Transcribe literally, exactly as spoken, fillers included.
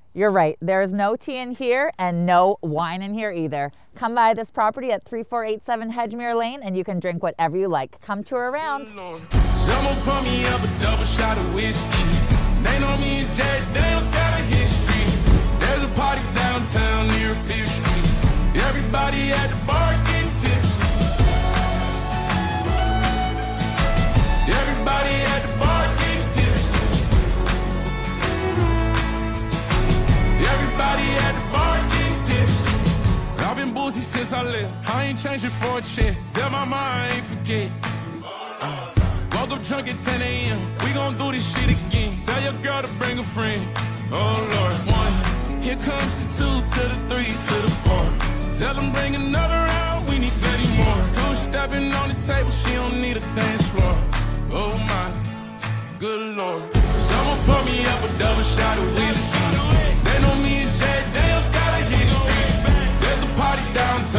You're right. There is no tea in here and no wine in here either. Come by this property at three four eight seven HEDGEMERE Lane and you can drink whatever you like. Come tour around. Someone pour me up a double shot of whiskey. They know me and Jay Dale's got a history. There's a party downtown near Fifth Street. Everybody at the bar getting tipsy. Everybody at the bar getting tipsy. Everybody at the bar getting tipsy. I've been boozy since I left. I ain't changing for a check. Tell my mind I ain't forget. Uh, woke up drunk at ten A M We gon' do this shit again. Tell your girl to bring a friend. Oh Lord, one. Here comes the two to the three to the four. Tell them bring another round. We need plenty more. Two stepping on the table. She don't need a dance floor. Oh my, good Lord. Someone pour me up a double shot of whiskey. They know me and Jay Dale's got a history. There's a party downtown.